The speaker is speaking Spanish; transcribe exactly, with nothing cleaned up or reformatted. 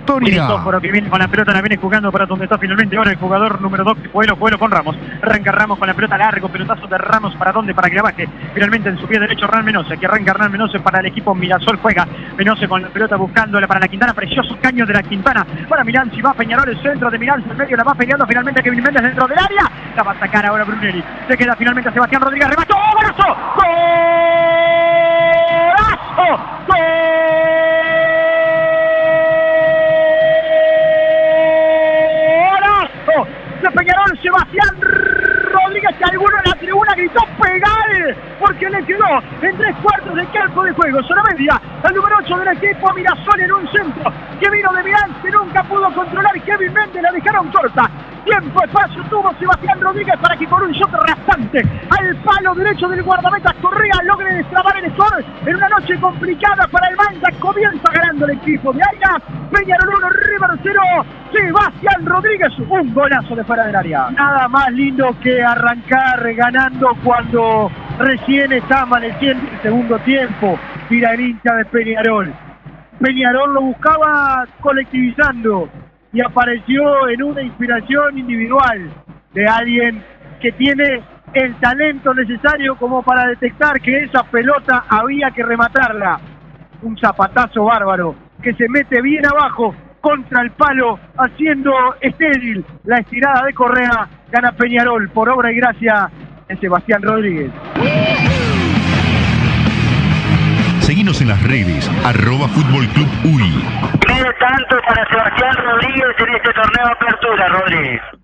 Victoria. Cristóforo que viene con la pelota, la viene jugando para donde está finalmente ahora el jugador número dos, Coelho, Coelho con Ramos. Arranca Ramos con la pelota largo, pelotazo de Ramos para dónde, para que la baje. Finalmente en su pie derecho Hernán Menose, que arranca Hernán Menose para el equipo Mirasol, juega Menose con la pelota buscándola para la Quintana, precioso caño de la Quintana para Milán, si va Peñarol, el centro de Milán, en medio la va peleando finalmente Kevin Méndez dentro del área, la va a sacar ahora Brunelli, se queda finalmente Sebastián Rodríguez, remató, ¡golazo! ¡Golazo! ¡Gol! De Peñarol, Sebastián Rodríguez, que alguno en la tribuna gritó pegar porque le quedó en tres cuartos de campo de juego, zona media, el número ocho del equipo Mirasol en un centro que vino de Milán, que nunca pudo controlar Kevin Méndez, la dejaron corta. Tiempo de paso tuvo Sebastián Rodríguez para que con un shot rasante al palo derecho del guardameta Correa logre destrabar el score en una noche complicada para el Manta. Comienza ganando el equipo de Aira, Peñarol uno, River cero, Sebastián Rodríguez, un golazo de fuera del área. Nada más lindo que arrancar ganando cuando recién está amaneciendo el segundo tiempo. Mira el hincha de Peñarol. Peñarol lo buscaba colectivizando y apareció en una inspiración individual de alguien que tiene el talento necesario como para detectar que esa pelota había que rematarla. Un zapatazo bárbaro que se mete bien abajo contra el palo, haciendo estéril la estirada de Correa. Gana Peñarol por obra y gracia de Sebastián Rodríguez. Seguinos en las redes, arroba Fútbol Club U I. Primer tanto para Sebastián Rodríguez en este torneo de apertura, Rodríguez.